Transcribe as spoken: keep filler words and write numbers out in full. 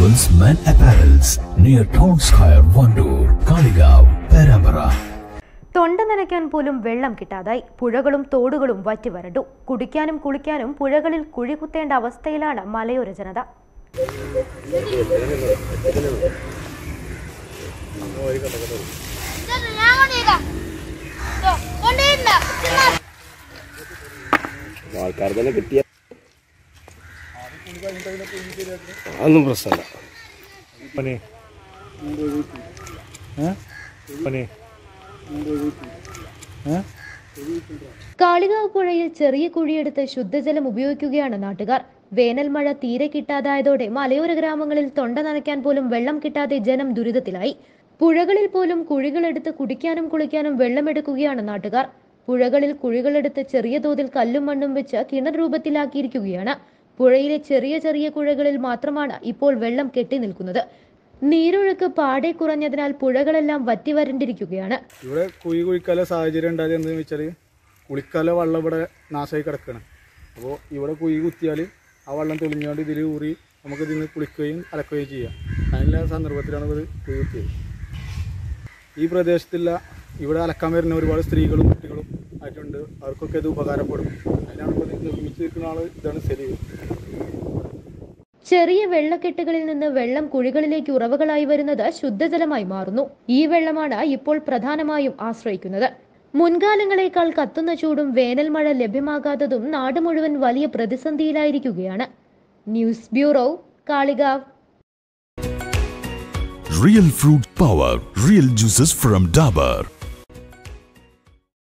Marvels Men Apparels near Town Square, Vandoor, Kaligav, Perambara. തൊണ്ട നനയ്ക്കാൻ പോലും വെള്ളം കിട്ടാതായി. പുഴകളും തോടുകളും വറ്റിവരണ്ടു. കുടിക്കാനും കുളിക്കാനും പുഴകളിൽ കുഴികുത്തേണ്ട അവസ്ഥയിലാണ് മലയോര ജനത. അതൊന്നും പ്രശ്നമല്ല. കാളികാവ് പുഴയിൽ ചെറിയ കുഴിയെടുത്ത് ശുദ്ധജലം ഉപയോഗിക്കുകയാണ് നാട്ടുകാർ. വേനൽ മഴ തീരെ കിട്ടാതായതോടെ മലയോര ഗ്രാമങ്ങളിൽ തൊണ്ട നനയ്ക്കാൻ പോലും വെള്ളം കിട്ടാതെ ജനം ദുരിതത്തിലായി. പുഴകളിൽ പോലും കുഴികളെടുത്ത് കുടിക്കാനും കുളിക്കാനും വെള്ളമെടുക്കുകയാണ് നാട്ടുകാർ. പുഴകളിൽ കുഴികളെടുത്ത് ചെറിയ തോതിൽ കല്ലും മണ്ണും വെച്ച് കിണർ രൂപത്തിലാക്കിയിരിക്കുകയാണ്. പുഴയിലെ ചെറിയ ചെറിയ കുഴകളിൽ മാത്രമാണ് ഇപ്പോൾ വെള്ളം കെട്ടി നിൽക്കുന്നത്. നീരൊഴുക്ക് പാടെ കുറഞ്ഞതിനാൽ പുഴകളെല്ലാം വറ്റി വരണ്ടിരിക്കുകയാണ്. ഇവിടെ കുഴി കുഴിക്കാല സാഹചര്യം ഉണ്ടായത് എന്താണെന്ന് വെച്ചാൽ കുളിക്കാല വെള്ളം ഇവിടെ നാശമായി കിടക്കുകയാണ്. അപ്പോൾ ഇവിടെ കുഴി കുത്തിയാൽ ആ വെള്ളം തെളിഞ്ഞുകൊണ്ട് ഇതിൽ ഊറി നമുക്ക് ഇതിൽ നിന്ന് കുളിക്കുകയും അലക്കുകയും ചെയ്യാം. അതിനുള്ള സന്ദർഭത്തിലാണ് ഇത് കുഴി കുത്തിയത്. ഈ പ്രദേശത്തുള്ള ഇവിടെ അലക്കാൻ വരുന്ന ഒരുപാട് സ്ത്രീകളും കുട്ടികളും ആയിട്ടുണ്ട്. അവർക്കൊക്കെ ഇത് ഉപകാരപ്പെടും. അതിനാണ് ഇപ്പോൾ നിർമ്മിച്ച് നിൽക്കുന്ന ആൾ ഇതാണ് ശരി. ചെറിയ വെള്ളക്കെട്ടുകളിൽ നിന്ന് വെള്ളം കുഴികളിലേക്ക് ഉറവകളായി വരുന്നത് ശുദ്ധജലമായി മാറുന്നു. ഈ വെള്ളമാണ് ഇപ്പോൾ പ്രധാനമായും ആശ്രയിക്കുന്നത്. മുൻകാലങ്ങളെക്കാൾ കത്തുന്ന ചൂടും വേനൽ മഴ ലഭ്യമാകാത്തതും നാട് മുഴുവൻ വലിയ പ്രതിസന്ധിയിലായിരിക്കുകയാണ്. News bureau, Kalikavu. Real fruit power, real juices from Dabur.